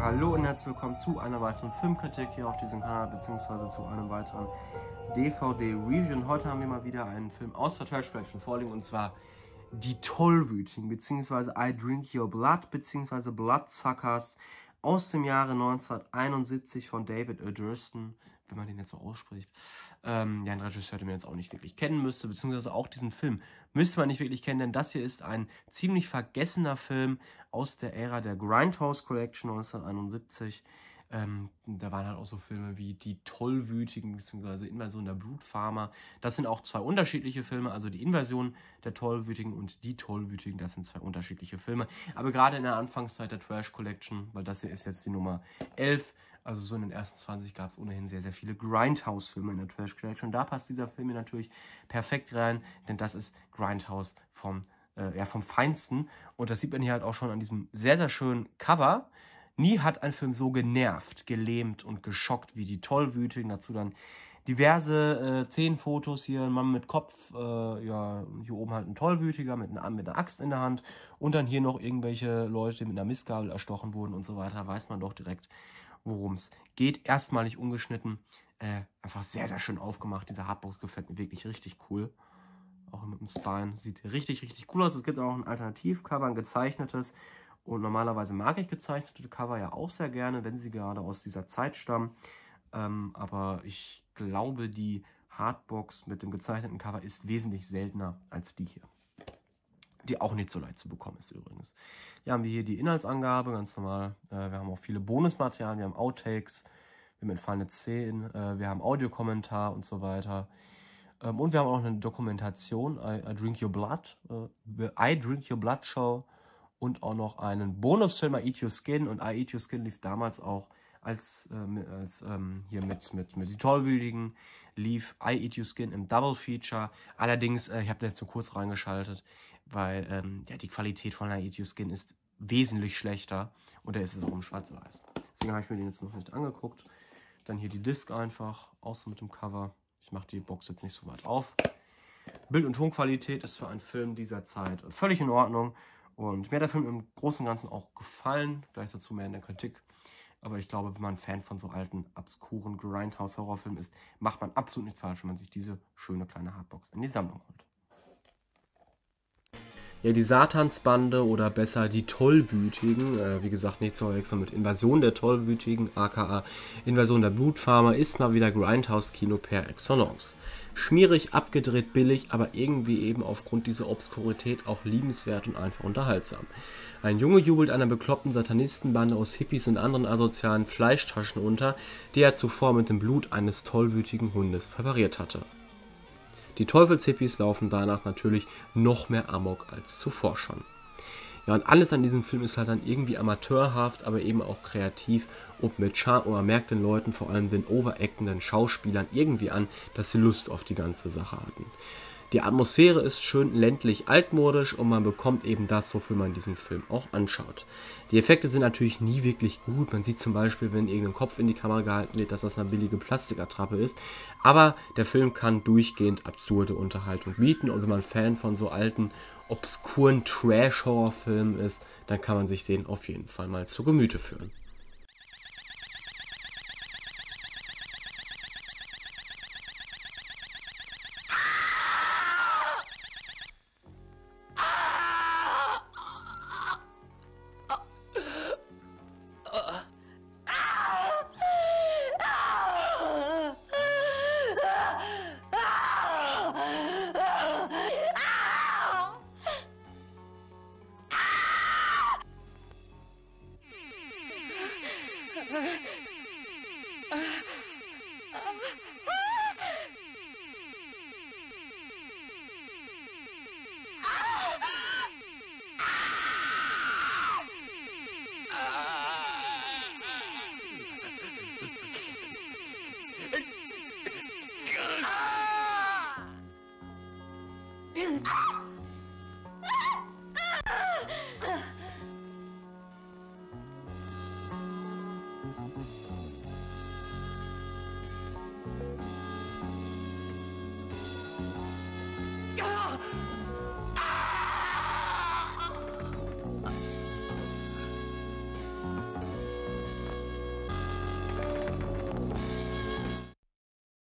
Hallo und herzlich willkommen zu einer weiteren Filmkritik hier auf diesem Kanal, beziehungsweise zu einem weiteren DVD-Review. Und heute haben wir mal wieder einen Film aus der Trash Collection vorliegen, und zwar Die Tollwütigen, beziehungsweise I Drink Your Blood, beziehungsweise Bloodsuckers aus dem Jahre 1971 von David O. Durston, wenn man den jetzt so ausspricht. Ja, ein Regisseur, den man jetzt auch nicht wirklich kennen müsste, beziehungsweise auch diesen Film müsste man nicht wirklich kennen, denn das hier ist ein ziemlich vergessener Film aus der Ära der Grindhouse Collection 1971. Da waren halt auch so Filme wie Die Tollwütigen bzw. Invasion der Blutfarmer. Das sind auch zwei unterschiedliche Filme, also die Invasion der Tollwütigen und Die Tollwütigen, das sind zwei unterschiedliche Filme. Aber gerade in der Anfangszeit der Trash Collection, weil das hier ist jetzt die Nummer 11, also so in den ersten 20 gab es ohnehin sehr, sehr viele Grindhouse-Filme in der Trash Collection. Und da passt dieser Film hier natürlich perfekt rein, denn das ist Grindhouse vom Feinsten. Und das sieht man hier halt auch schon an diesem sehr, sehr schönen Cover. Nie hat ein Film so genervt, gelähmt und geschockt wie Die Tollwütigen. Dazu dann diverse 10 Fotos hier, ein Mann mit Kopf, hier oben halt ein Tollwütiger mit einer Axt in der Hand und dann hier noch irgendwelche Leute, die mit einer Mistgabel erstochen wurden und so weiter. Weiß man doch direkt, worum es geht. Erstmalig ungeschnitten, einfach sehr, sehr schön aufgemacht. Dieser Hardbox gefällt mir wirklich richtig cool. Auch mit dem Spine. Sieht richtig, richtig cool aus. Es gibt auch ein Alternativcover, ein gezeichnetes. Und normalerweise mag ich gezeichnete Cover ja auch sehr gerne, wenn sie gerade aus dieser Zeit stammen. Aber ich glaube, die Hardbox mit dem gezeichneten Cover ist wesentlich seltener als die hier. Die auch nicht so leicht zu bekommen ist übrigens. Hier haben wir hier die Inhaltsangabe, ganz normal. Wir haben auch viele Bonusmaterialien, wir haben Outtakes, wir haben entfallene Szenen, wir haben Audiokommentar und so weiter. Und wir haben auch eine Dokumentation, I Drink Your Blood, I Drink Your Blood Show. Und auch noch einen Bonusfilm, I Eat Your Skin. Und I Eat Your Skin lief damals auch hier mit Die Tollwütigen, lief I Eat Your Skin im Double Feature. Allerdings, ich habe da jetzt so kurz reingeschaltet, weil die Qualität von I Eat Your Skin ist wesentlich schlechter. Und da ist es auch im Schwarz-Weiß. Deswegen habe ich mir den jetzt noch nicht angeguckt. Dann hier die Disc einfach, auch so mit dem Cover. Ich mache die Box jetzt nicht so weit auf. Bild- und Tonqualität ist für einen Film dieser Zeit völlig in Ordnung. Und mir hat der Film im Großen und Ganzen auch gefallen, gleich dazu mehr in der Kritik. Aber ich glaube, wenn man Fan von so alten, obskuren Grindhouse-Horrorfilmen ist, macht man absolut nichts falsch, wenn man sich diese schöne kleine Hardbox in die Sammlung holt. Ja, die Satansbande oder besser die Tollwütigen, wie gesagt, nicht zu verwechseln mit Invasion der Tollwütigen, aka Invasion der Blutfarmer, ist mal wieder Grindhouse-Kino per excellence. Schmierig, abgedreht, billig, aber irgendwie eben aufgrund dieser Obskurität auch liebenswert und einfach unterhaltsam. Ein Junge jubelt einer bekloppten Satanistenbande aus Hippies und anderen asozialen Fleischtaschen unter, die er zuvor mit dem Blut eines tollwütigen Hundes präpariert hatte. Die Teufelshippies laufen danach natürlich noch mehr Amok als zuvor schon. Ja, und alles an diesem Film ist halt dann irgendwie amateurhaft, aber eben auch kreativ und mit Charme. Und man merkt den Leuten, vor allem den overactenden Schauspielern, irgendwie an, dass sie Lust auf die ganze Sache hatten. Die Atmosphäre ist schön ländlich altmodisch und man bekommt eben das, wofür man diesen Film auch anschaut. Die Effekte sind natürlich nie wirklich gut. Man sieht zum Beispiel, wenn irgendein Kopf in die Kamera gehalten wird, dass das eine billige Plastikattrappe ist. Aber der Film kann durchgehend absurde Unterhaltung bieten und wenn man Fan von so alten, obskuren Trash-Horror-Filmen ist, dann kann man sich den auf jeden Fall mal zu Gemüte führen. Ah!